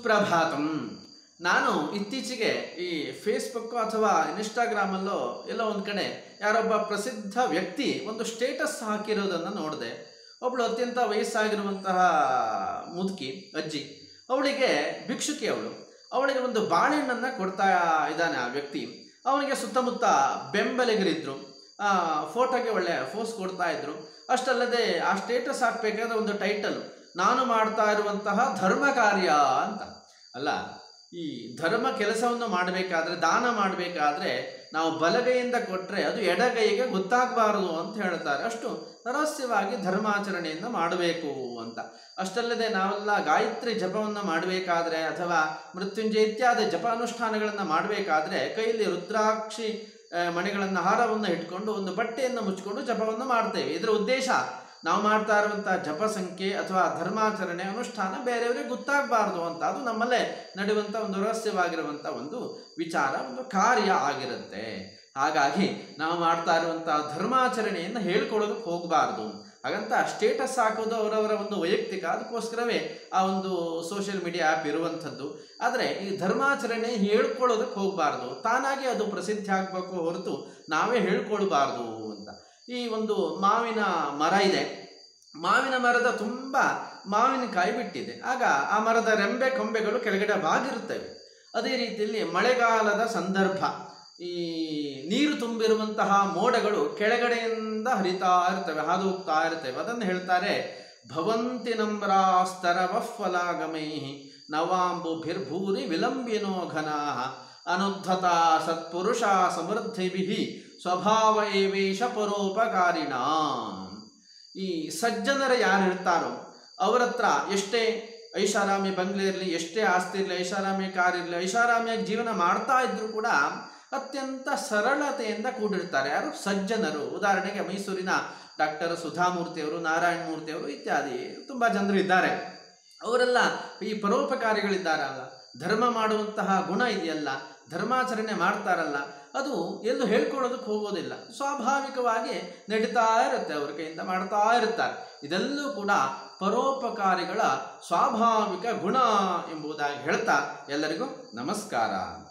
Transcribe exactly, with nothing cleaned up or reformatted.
ಸುಪ್ರಭಾತಂ. ನಾನು ಇತ್ತೀಚೆಗೆ ಈ ಫೇಸ್ಬುಕ್ ಅಥವಾ ಇನ್ಸ್ಟಾಗ್ರಾಮಲ್ಲೋ ಎಲ್ಲೋ ಒಂದು ಕಡೆ ಯಾರೊಬ್ಬ ಪ್ರಸಿದ್ಧ ವ್ಯಕ್ತಿ ಒಂದು ಸ್ಟೇಟಸ್ ಹಾಕಿರೋದನ್ನು ನೋಡಿದೆ. ಒಬ್ಬಳು ಅತ್ಯಂತ ವಯಸ್ಸಾಗಿರುವಂತಹ ಮುದುಕಿ ಅಜ್ಜಿ, ಅವಳಿಗೆ ಭಿಕ್ಷುಕಿ, ಅವಳು ಅವಳಿಗೆ ಒಂದು ಬಾಳೆಹಣ್ಣನ್ನು ಕೊಡ್ತಾ ಇದ್ದಾನೆ ಆ ವ್ಯಕ್ತಿ. ಅವನಿಗೆ ಸುತ್ತಮುತ್ತ ಬೆಂಬಲಿಗರಿದ್ದರು, ಫೋಟೋಗೆ ಒಳ್ಳೆ ಫೋಸ್ ಕೊಡ್ತಾ ಇದ್ರು. ಅಷ್ಟಲ್ಲದೆ ಆ ಸ್ಟೇಟಸ್ ಹಾಕಬೇಕಾದ್ರೆ ಒಂದು ಟೈಟಲ್, ನಾನು ಮಾಡ್ತಾ ಇರುವಂತಹ ಧರ್ಮ ಕಾರ್ಯ ಅಂತ. ಅಲ್ಲ, ಈ ಧರ್ಮ ಕೆಲಸವನ್ನು ಮಾಡಬೇಕಾದ್ರೆ, ದಾನ ಮಾಡಬೇಕಾದ್ರೆ ನಾವು ಬಲಗೈಯಿಂದ ಕೊಟ್ಟರೆ ಅದು ಎಡಗೈಗೆ ಗೊತ್ತಾಗಬಾರದು ಅಂತ ಹೇಳ್ತಾರೆ. ಅಷ್ಟು ರಹಸ್ಯವಾಗಿ ಧರ್ಮಾಚರಣೆಯನ್ನು ಮಾಡಬೇಕು ಅಂತ. ಅಷ್ಟಲ್ಲದೆ ನಾವೆಲ್ಲ ಗಾಯತ್ರಿ ಜಪವನ್ನು ಮಾಡಬೇಕಾದ್ರೆ ಅಥವಾ ಮೃತ್ಯುಂಜಯ ಇತ್ಯಾದಿ ಜಪ ಅನುಷ್ಠಾನಗಳನ್ನು ಮಾಡಬೇಕಾದ್ರೆ ಕೈಯಲ್ಲಿ ರುದ್ರಾಕ್ಷಿ ಮಣಿಗಳನ್ನು ಹಾರವನ್ನು ಇಟ್ಕೊಂಡು ಒಂದು ಬಟ್ಟೆಯನ್ನು ಮುಚ್ಚಿಕೊಂಡು ಜಪವನ್ನು ಮಾಡ್ತೇವೆ. ಇದರ ಉದ್ದೇಶ ನಾವು ಮಾಡ್ತಾ ಇರುವಂಥ ಜಪ ಸಂಖ್ಯೆ ಅಥವಾ ಧರ್ಮಾಚರಣೆ ಅನುಷ್ಠಾನ ಬೇರೆಯವರಿಗೆ ಗೊತ್ತಾಗಬಾರ್ದು ಅಂತ. ಅದು ನಮ್ಮಲ್ಲೇ ನಡೆಯುವಂಥ ಒಂದು ರಹಸ್ಯವಾಗಿರುವಂಥ ಒಂದು ವಿಚಾರ, ಒಂದು ಕಾರ್ಯ ಆಗಿರುತ್ತೆ. ಹಾಗಾಗಿ ನಾವು ಮಾಡ್ತಾ ಇರುವಂಥ ಧರ್ಮಾಚರಣೆಯನ್ನು ಹೇಳ್ಕೊಳ್ಳೋದಕ್ಕೆ ಹೋಗಬಾರ್ದು. ಹಾಗಂತ ಸ್ಟೇಟಸ್ ಹಾಕೋದು ಅವರವರ ಒಂದು ವೈಯಕ್ತಿಕ, ಅದಕ್ಕೋಸ್ಕರವೇ ಆ ಒಂದು ಸೋಷಿಯಲ್ ಮೀಡಿಯಾ ಆ್ಯಪ್ ಇರುವಂಥದ್ದು. ಆದರೆ ಈ ಧರ್ಮಾಚರಣೆ ಹೇಳ್ಕೊಳ್ಳೋದಕ್ಕೆ ಹೋಗಬಾರ್ದು, ತಾನಾಗಿ ಅದು ಪ್ರಸಿದ್ಧಿ ಆಗಬೇಕು ಹೊರತು ನಾವೇ ಹೇಳ್ಕೊಳ್ಬಾರ್ದು ಅಂತ. ಈ ಒಂದು ಮಾವಿನ ಮರ ಇದೆ, ಮಾವಿನ ಮರದ ತುಂಬ ಮಾವಿನಕಾಯಿ ಬಿಟ್ಟಿದೆ. ಆಗ ಆ ಮರದ ರೆಂಬೆ ಕೊಂಬೆಗಳು ಕೆಳಗಡೆ ಬಾಗಿರುತ್ತವೆ. ಅದೇ ರೀತಿಯಲ್ಲಿ ಮಳೆಗಾಲದ ಸಂದರ್ಭ, ಈ ನೀರು ತುಂಬಿರುವಂತಹ ಮೋಡಗಳು ಕೆಳಗಡೆಯಿಂದ ಹರಿತಾ ಇರ್ತವೆ, ಹಾದು ಹೋಗ್ತಾ ಇರ್ತವೆ. ಅದನ್ನು ಹೇಳ್ತಾರೆ, ಭವಂತಿ ನಮ್ರಾಸ್ತರವಫಲಾಗಮೈ ನವಾಂಬುಭಿರ್ಭೂರಿ ವಿಲಂಬಿನೋ ಘನಾ ಅನುದ್ಧತ ಸತ್ಪುರುಷ ಸಮೃದ್ಧಿಭಿ ಸ್ವಭಾವ ಏವೇಶ ಪರೋಪಕಾರಿಣ. ಈ ಸಜ್ಜನರ ಯಾರು ಇರ್ತಾರೋ ಅವರ ಹತ್ರ ಎಷ್ಟೇ ಐಷಾರಾಮಿ ಬಂಗ್ಲೆ ಇರಲಿ, ಎಷ್ಟೇ ಆಸ್ತಿ ಇರಲಿ, ಐಷಾರಾಮಿ ಕಾರ್ ಇರಲಿ, ಐಷಾರಾಮಿಯಾಗಿ ಜೀವನ ಮಾಡ್ತಾ ಇದ್ರು ಕೂಡ ಅತ್ಯಂತ ಸರಳತೆಯಿಂದ ಕೂಡಿರ್ತಾರೆ. ಯಾರು? ಸಜ್ಜನರು. ಉದಾಹರಣೆಗೆ ಮೈಸೂರಿನ ಡಾಕ್ಟರ್ ಸುಧಾಮೂರ್ತಿಯವರು, ನಾರಾಯಣ ಮೂರ್ತಿಯವರು ಇತ್ಯಾದಿ ತುಂಬ ಜನರು ಇದ್ದಾರೆ. ಅವರೆಲ್ಲ ಈ ಪರೋಪಕಾರಿಗಳಿದ್ದಾರಲ್ಲ, ಧರ್ಮ ಮಾಡುವಂತಹ ಗುಣ ಇದೆಯಲ್ಲ, ಧರ್ಮಾಚರಣೆ ಮಾಡ್ತಾರಲ್ಲ, ಅದು ಎಲ್ಲೂ ಹೇಳ್ಕೊಳ್ಳೋದಕ್ಕೆ ಹೋಗೋದಿಲ್ಲ, ಸ್ವಾಭಾವಿಕವಾಗಿ ನಡೀತಾ ಇರುತ್ತೆ, ಅವ್ರ ಕೈಯಿಂದ ಮಾಡ್ತಾ ಇರ್ತಾರೆ. ಇದೆಲ್ಲೂ ಕೂಡ ಪರೋಪಕಾರಿಗಳ ಸ್ವಾಭಾವಿಕ ಗುಣ ಎಂಬುದಾಗಿ ಹೇಳ್ತಾ ಎಲ್ಲರಿಗೂ ನಮಸ್ಕಾರ.